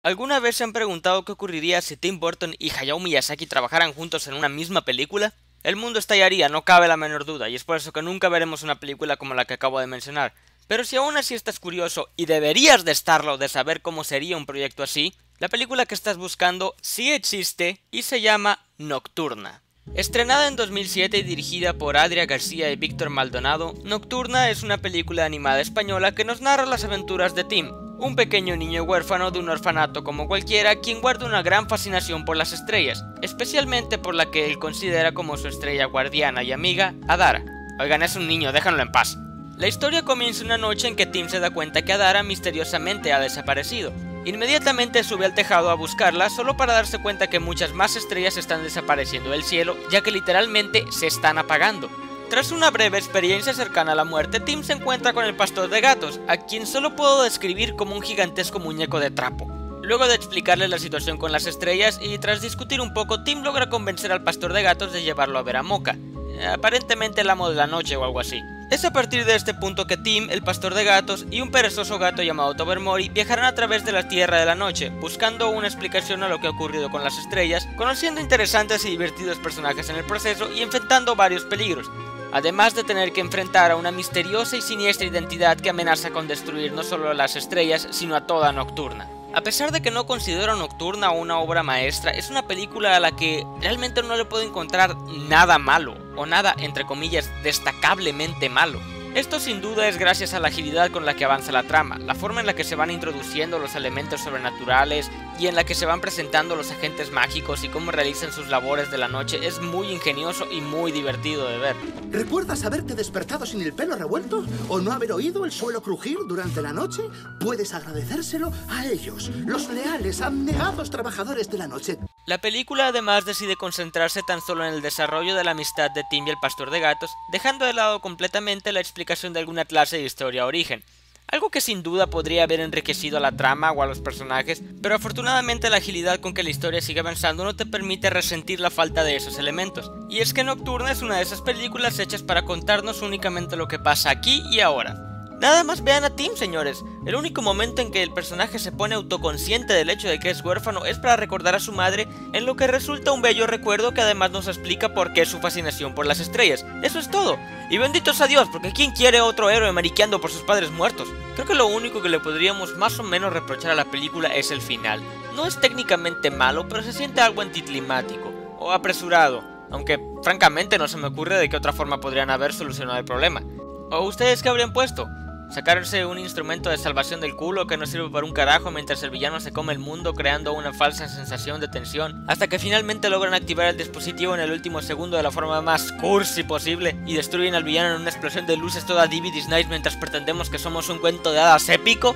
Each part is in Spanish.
¿Alguna vez se han preguntado qué ocurriría si Tim Burton y Hayao Miyazaki trabajaran juntos en una misma película? El mundo estallaría, no cabe la menor duda, y es por eso que nunca veremos una película como la que acabo de mencionar. Pero si aún así estás curioso, y deberías de estarlo, de saber cómo sería un proyecto así, la película que estás buscando sí existe y se llama Nocturna. Estrenada en 2007 y dirigida por Adria García y Víctor Maldonado, Nocturna es una película animada española que nos narra las aventuras de Tim, un pequeño niño huérfano de un orfanato como cualquiera, quien guarda una gran fascinación por las estrellas, especialmente por la que él considera como su estrella guardiana y amiga, Adara. Oigan, es un niño, déjenlo en paz. La historia comienza una noche en que Tim se da cuenta que Adara misteriosamente ha desaparecido. Inmediatamente sube al tejado a buscarla, solo para darse cuenta que muchas más estrellas están desapareciendo del cielo, ya que literalmente se están apagando. Tras una breve experiencia cercana a la muerte, Tim se encuentra con el pastor de gatos, a quien solo puedo describir como un gigantesco muñeco de trapo. Luego de explicarle la situación con las estrellas y tras discutir un poco, Tim logra convencer al pastor de gatos de llevarlo a ver a Mocha, aparentemente el amo de la noche o algo así. Es a partir de este punto que Tim, el pastor de gatos y un perezoso gato llamado Tobermory viajarán a través de la Tierra de la Noche, buscando una explicación a lo que ha ocurrido con las estrellas, conociendo interesantes y divertidos personajes en el proceso y enfrentando varios peligros, además de tener que enfrentar a una misteriosa y siniestra identidad que amenaza con destruir no solo a las estrellas, sino a toda Nocturna. A pesar de que no considero Nocturna una obra maestra, es una película a la que realmente no le puedo encontrar nada malo, o nada, entre comillas, destacablemente malo. Esto sin duda es gracias a la agilidad con la que avanza la trama, la forma en la que se van introduciendo los elementos sobrenaturales y en la que se van presentando los agentes mágicos y cómo realizan sus labores de la noche es muy ingenioso y muy divertido de ver. ¿Recuerdas haberte despertado sin el pelo revuelto? ¿O no haber oído el suelo crujir durante la noche? Puedes agradecérselo a ellos, los leales, abnegados trabajadores de la noche. La película además decide concentrarse tan solo en el desarrollo de la amistad de Tim y el pastor de gatos, dejando de lado completamente la explicación de alguna clase de historia origen. Algo que sin duda podría haber enriquecido a la trama o a los personajes, pero afortunadamente la agilidad con que la historia sigue avanzando no te permite resentir la falta de esos elementos. Y es que Nocturna es una de esas películas hechas para contarnos únicamente lo que pasa aquí y ahora. Nada más vean a Tim, señores. El único momento en que el personaje se pone autoconsciente del hecho de que es huérfano es para recordar a su madre, en lo que resulta un bello recuerdo que además nos explica por qué su fascinación por las estrellas. Eso es todo. Y benditos a Dios, porque ¿quién quiere otro héroe mariqueando por sus padres muertos? Creo que lo único que le podríamos más o menos reprochar a la película es el final. No es técnicamente malo, pero se siente algo anticlimático o apresurado, aunque francamente no se me ocurre de qué otra forma podrían haber solucionado el problema. ¿O ustedes qué habrían puesto? ¿Sacarse un instrumento de salvación del culo que no sirve para un carajo mientras el villano se come el mundo creando una falsa sensación de tensión hasta que finalmente logran activar el dispositivo en el último segundo de la forma más cursi posible y destruyen al villano en una explosión de luces toda Dividi's Night mientras pretendemos que somos un cuento de hadas épico?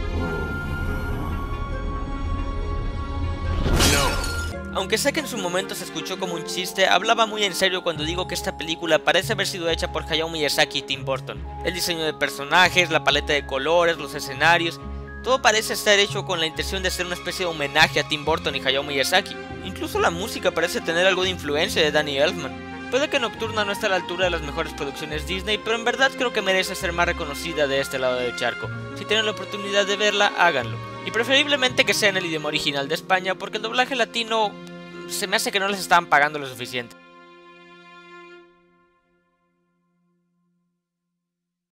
Aunque sé que en su momento se escuchó como un chiste, hablaba muy en serio cuando digo que esta película parece haber sido hecha por Hayao Miyazaki y Tim Burton. El diseño de personajes, la paleta de colores, los escenarios, todo parece estar hecho con la intención de ser una especie de homenaje a Tim Burton y Hayao Miyazaki. Incluso la música parece tener algo de influencia de Danny Elfman. Puede que Nocturna no esté a la altura de las mejores producciones Disney, pero en verdad creo que merece ser más reconocida de este lado del charco. Si tienen la oportunidad de verla, háganlo. Y preferiblemente que sea en el idioma original de España, porque el doblaje latino se me hace que no les estaban pagando lo suficiente.